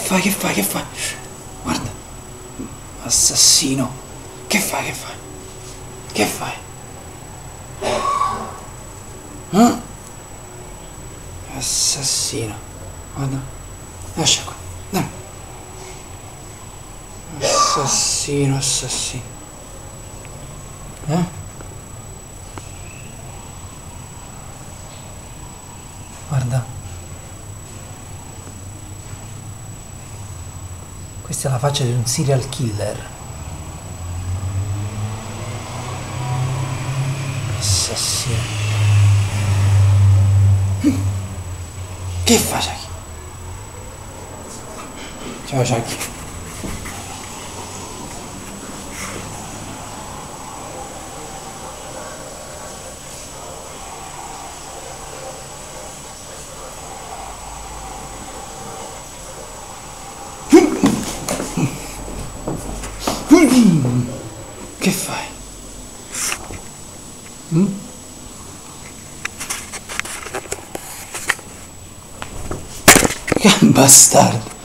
fai, che fai, che fai? Guarda, assassino. Che fai, che fai? Che fai? Assassino. Guarda, lascia qua. Dai. Assassino, assassino. Guarda. Questa è la faccia di un serial killer. Assassino. Che fa, Chucky? Ciao, Chucky. Che fai? Che bastardo!